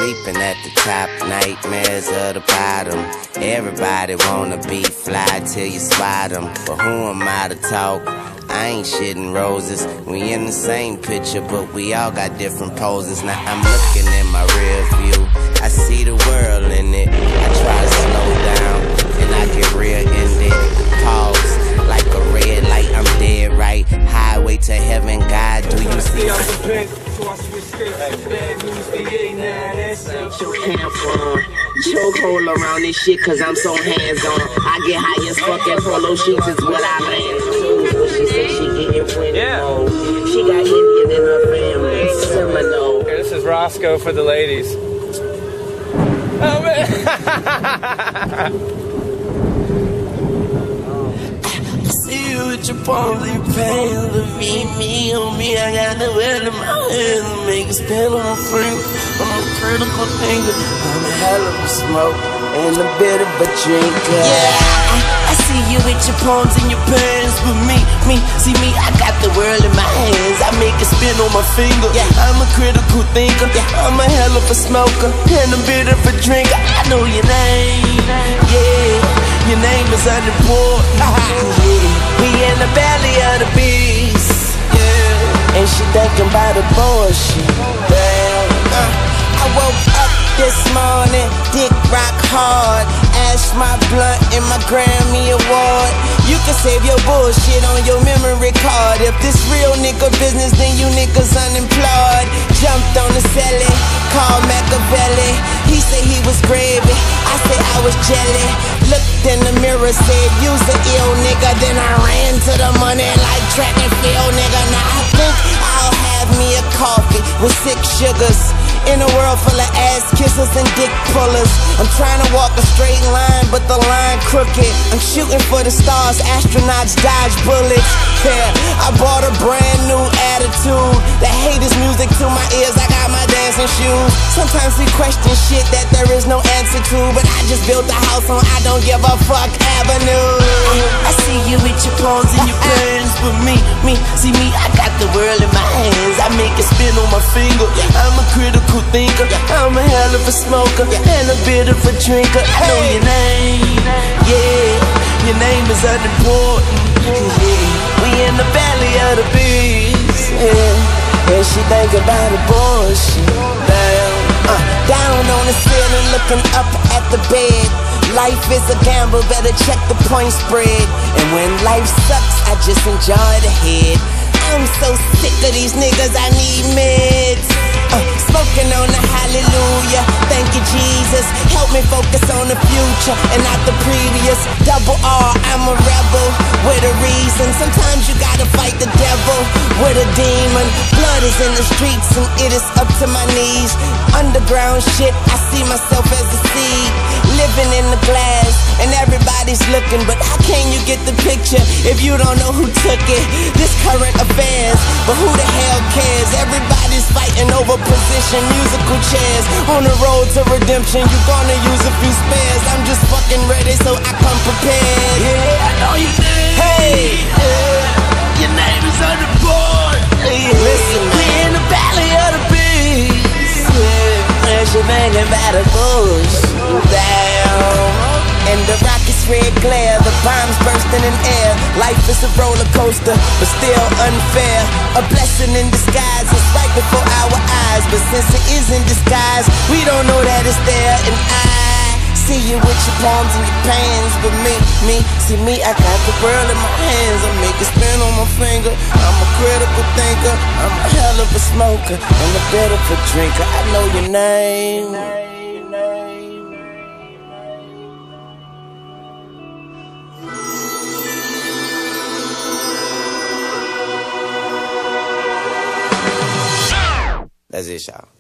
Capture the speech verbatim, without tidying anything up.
sleeping at the top, nightmares of the bottom. Everybody wanna be fly till you spot them, but who am I to talk? I ain't shitting roses. We in the same picture, but we all got different poses. Now I'm looking in my rear view, I see the world in it. I try to slow down, and I get real in it. Pause, like a red light, I'm dead right. Highway to heaven, God, do you see? Chokehold around this shit cause I'm so hands-on. I get high as fuck and polo sheets is what I land to. But she said she getting plenty more. She got Indian in her family, Seminole. Okay, this is Roscoe for the ladies. Oh man! See you with your palms and your pants, but me, me, on me, I got the wet in my hands to make it spin on my finger. I'm a critical thinker, I'm a hell of a smoke and a bit of a drinker. Yeah, I see you with your palms and your pants, but me, me, see me, I got the world in my hands. I make it spin on my finger. Yeah, I'm a critical thinker. Yeah, I'm a hell of a smoker and a bit of a drinker. I know your name. Yeah. Your name is unimportant. Yeah. We in the belly of the beast. Yeah. And she thinking about abortion. Damn. Uh, I woke up this morning, dick rock hard. Ash my blunt and my Grammy award. You can save your bullshit on your memory card. If this real nigga business, then you niggas unemployed. Jumped on the celly, called Machiavelli. He said he was gravy, I said I was jelly. Looked in the mirror, said you's a ill nigga. Then I ran to the money like track and field nigga. Now I think I'll have me a coffee with six sugars. In a world full of ass kissers and dick pullers. I'm trying to walk a straight line, but the line crooked. I'm shooting for the stars, astronauts dodge bullets. Yeah, I bought a brand new attitude. The haters music to my ears, I got my dancing shoes. Sometimes we question shit that there is no answer to, but I just built a house on I don't give a fuck avenue. I see you with your palms and your pants, but me, me, see me, I got the world in my hands. I make it spin on my finger. I'm a critical thinker, I'm a hell of a smoker and a bit of a drinker. I know your name, yeah, your name is unimportant. Yeah. We in the belly of the beast, yeah. And she think about abortion. Down, uh, down on the ceiling, looking up at the bed. Life is a gamble, better check the point spread. And when life sucks, I just enjoy the head. I'm so sick of these niggas, I need meds. Uh, smoking on the hallelujah, thank you Jesus. Help me focus on the future and not the previous. Double R, I'm a rebel with a reason. Sometimes you gotta fight the devil with a demon. Blood is in the streets and it is up to my knees. Underground shit, I see myself as a seed. Living in the glass and everybody's looking, but how can you get the picture if you don't know who took it? This current affairs, but who the hell cares? Everybody's fighting over position, musical chairs. On the road to redemption, you gonna use a few spares. I'm just fucking ready, so I come prepared. Yeah, I know you did. Hey, yeah. Your name is on the board. Yeah. Listen, we in the valley of the beast. Yeah, and she thinking about a bush. Down. And the rocket's red glare, the bombs bursting in air. Life is a roller coaster, but still unfair. A blessing in disguise, it's right before our eyes. But since it is in disguise, we don't know that it's there. And I see you with your palms and your pants, but me, me, see me, I got the world in my hands. I make it spin on my finger. I'm a critical thinker, I'm a hell of a smoker and a bit of a drinker. I know your name. That's it, y'all.